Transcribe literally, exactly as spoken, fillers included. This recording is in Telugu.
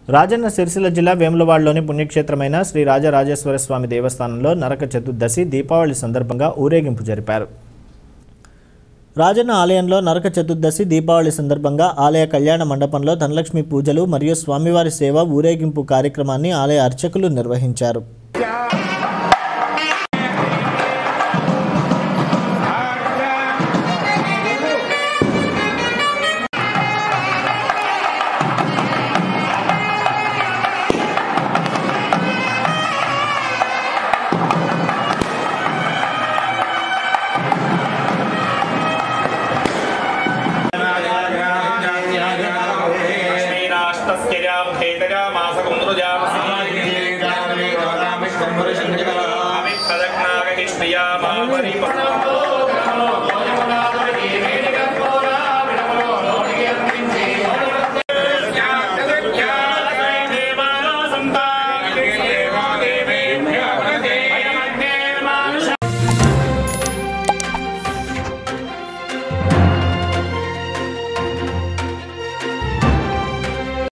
రాజన్న సిరిసిల్ల జిల్లా వేములవాడలోని పుణ్యక్షేత్రమైన శ్రీ రాజరాజేశ్వర స్వామి దేవస్థానంలో నరక చతుర్దశి దీపావళి సందర్భంగా ఊరేగింపు జరిపారు. రాజన్న ఆలయంలో నరక చతుర్దశి దీపావళి సందర్భంగా ఆలయ కళ్యాణ మండపంలో ధనలక్ష్మి పూజలు మరియు స్వామివారి సేవ ఊరేగింపు కార్యక్రమాన్ని ఆలయ అర్చకులు నిర్వహించారు. Amin